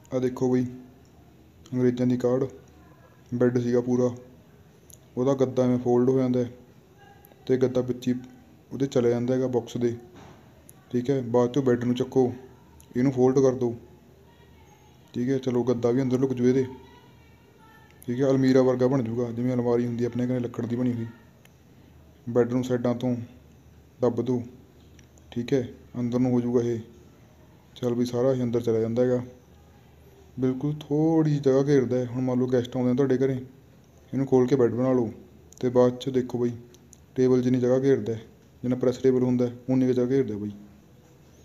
ਆ ਦੇਖੋ ਬਈ अंग्रेज़ों की काढ़। बैड सीगा पूरा, ਉਹਦਾ ਗੱਦਾ ਐਵੇਂ फोल्ड हो जाता है तो गद्दा ਵਿੱਚ ਹੀ ਉਹਦੇ चले ਜਾਂਦਾ ਹੈਗਾ बॉक्स ਦੇ। ठीक है, बाद चो बैड ਨੂੰ ਚੱਕੋ, ਇਹਨੂੰ फोल्ड कर दो। ठीक है, चलो गद्दा भी अंदर लुक जू ਇਹਦੇ। ठीक है, अलमीरा वर्गा बन जूगा, जिवें अलमारी ਹੁੰਦੀ ਆਪਣੇ घरे ਲੱਕੜ ਦੀ बनी हुई। बैड ਨੂੰ साइडों तो दब दो। ठीक है, अंदर ਨੂੰ हो जूगा ये। चल भी सारा ही अंदर चला जाता है। बिल्कुल थोड़ी जी जगह घेरदा है। हुण मान लो गैसट आउंदे तुहाडे घरें, इहनूं खोल के बैड बना लो तो बाद च देखो बई टेबल जिन्नी जगह घेरदा है, जिन्ना प्रैस टेबल हुंदा है उन्नी क जगह घेरदा है बई।